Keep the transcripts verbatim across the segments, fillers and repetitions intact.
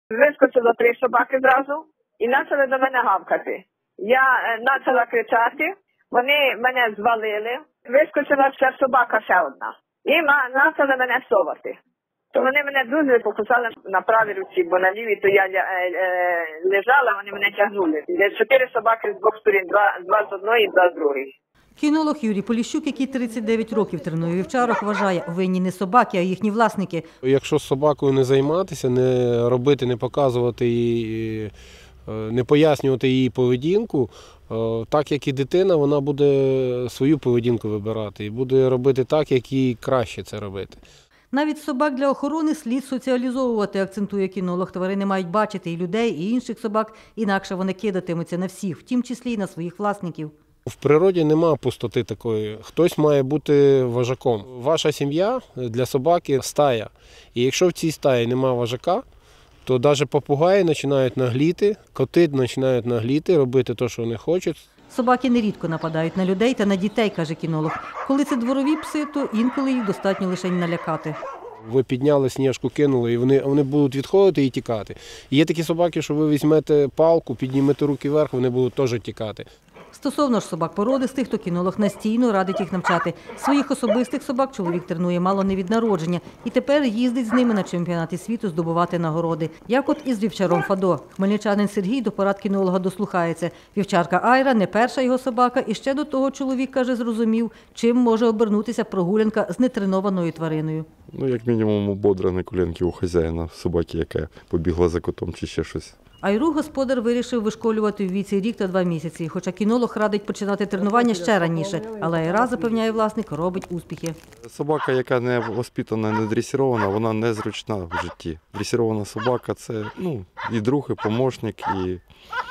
Вискочило три собаки зразу і почали до мене гавкати. Я почала кричати, вони мене звалили, вискочила ще собака ще одна. І почали мене совати. То вони мене дуже покусали на правій руці, бо на лівій то я е, е, лежала, вони мене тягнули. Чотири собаки з двох сторін, два, два з одної і два з другої. Кінолог Юрій Поліщук, який тридцять дев'ять років тренує вівчарок, вважає, винні не собаки, а їхні власники. Якщо з собакою не займатися, не робити, не показувати її, не пояснювати її поведінку, так як і дитина, вона буде свою поведінку вибирати і буде робити так, як їй краще це робити. Навіть собак для охорони слід соціалізовувати, акцентує кінолог. Тварини мають бачити і людей, і інших собак, інакше вони кидатимуться на всіх, в тім числі і на своїх власників. В природі немає пустоти такої. Хтось має бути вожаком. Ваша сім'я для собаки – стая. І якщо в цій стаї немає вожака, то навіть попугаї починають нагліти, коти починають нагліти, робити те, що вони хочуть. Собаки нерідко нападають на людей та на дітей, каже кінолог. Коли це дворові пси, то інколи їх достатньо лише налякати. Ви підняли сніжку, кинули, і вони, вони будуть відходити і тікати. І є такі собаки, що ви візьмете палку, піднімете руки вверх, вони будуть теж тікати. Стосовно ж собак породистих, то кінолог настійно радить їх навчати. Своїх особистих собак чоловік тренує мало не від народження. І тепер їздить з ними на чемпіонати світу здобувати нагороди. Як от із вівчаром Фадо. Хмельничанин Сергій до порад кінолога дослухається. Вівчарка Айра не перша його собака. І ще до того чоловік, каже, зрозумів, чим може обернутися прогулянка з нетренованою твариною. Ну, як мінімум, ободрані колінки у хазяїна собаки, яка побігла за котом чи ще щось. Айру господар вирішив вишколювати в віці рік та два місяці, хоча кінолог радить починати тренування ще раніше. Але Айра, запевняє власник, робить успіхи. Собака, яка не воспитана, не дресірована, вона незручна в житті. Дресірована собака – це ну, і друг, і помічник, і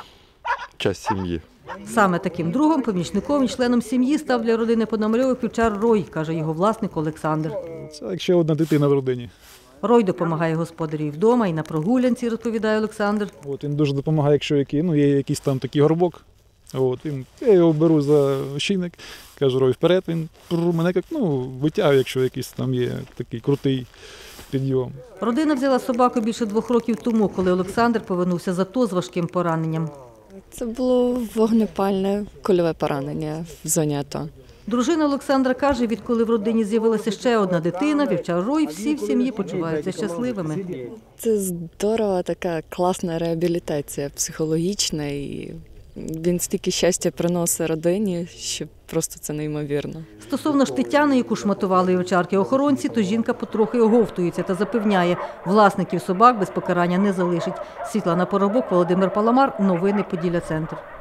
часть сім'ї. Саме таким другом, помічником і членом сім'ї став для родини Пономарьових вівчар Рой, каже його власник Олександр. Це якщо одна дитина в родині. Рой допомагає господарю вдома і на прогулянці, розповідає Олександр. От, він дуже допомагає, якщо які, ну, є якийсь там такий горбок. От, він, я його беру за ошейник, кажу, Рой, вперед, він мене як, ну, витягує, якщо якийсь там є такий крутий підйом. Родина взяла собаку більше двох років тому, коли Олександр повернувся з АТО з важким пораненням. Це було вогнепальне кульове поранення в зоні АТО. Дружина Олександра каже, відколи в родині з'явилася ще одна дитина, вівчар Рой, всі в сім'ї почуваються щасливими. Це здорова, така класна реабілітація психологічна, і він стільки щастя приносить родині, що просто це неймовірно. Стосовно ж Тетяни, яку шматували вівчарки-охоронці, то жінка потрохи оговтується та запевняє, власників собак без покарання не залишить. Світлана Поробок, Володимир Паламар, новини Поділля Центр.